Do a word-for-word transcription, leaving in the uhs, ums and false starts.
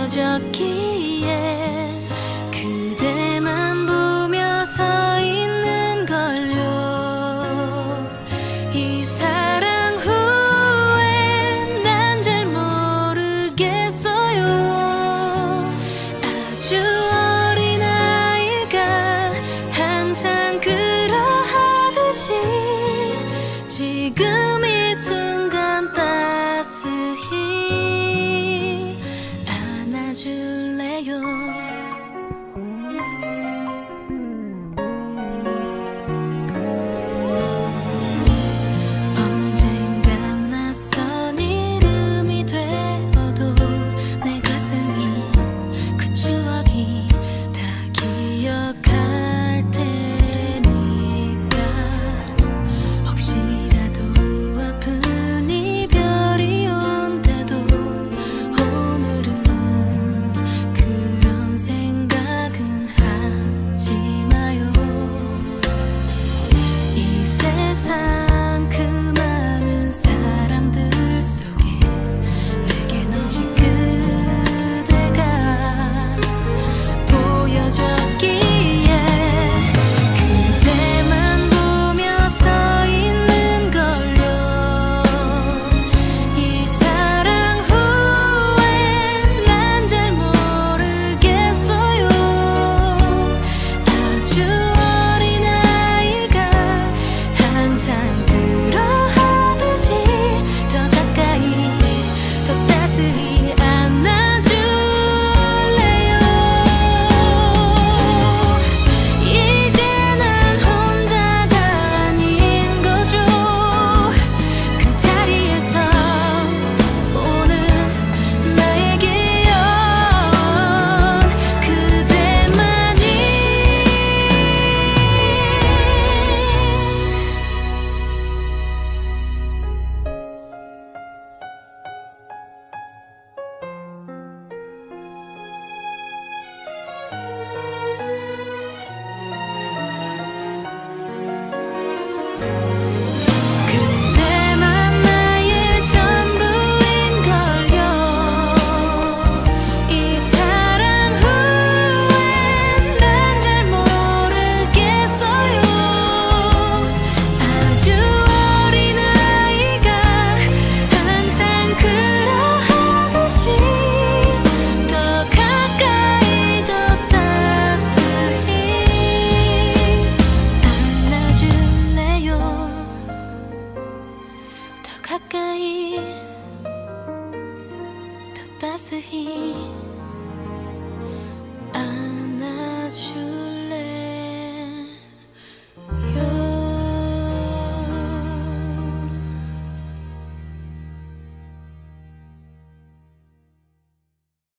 보여졌기에 그대만 보며 서 있는 걸요. 이 사랑 후에 난 잘 모르겠어요. 아주 어린 아이가 항상 그러하듯이 지금 이 순간 따스히 안아줄래요. 언젠간 낯선 이름이 되어도 내 가슴이 그 추억이 다 기억할 테니까 혹시라도 아픈 이별이 온다도 오늘은 그런 생각은 하지 마요. 이 세상 그 많은 사람들 속에 내겐 오직 그대가 보여졌기에 그대만 보며 서 있는 걸요. 이 사랑 후에 난 잘 모르겠어요. 아주 어린 아이가 항상 그러하듯이 더 가까이 더 따스히 안아줄래요. 이제 난 혼자가 아닌 거죠. 그 자리에서 오는 나의 기억 그대만이 그대만 나의 전부인걸요. 이 사랑 후에 난 잘 모르겠어요. 아주 어린 아이가 항상 그러하듯이 더 가까이 더 따스히 안아줄래요. 더 가까이 더 따스히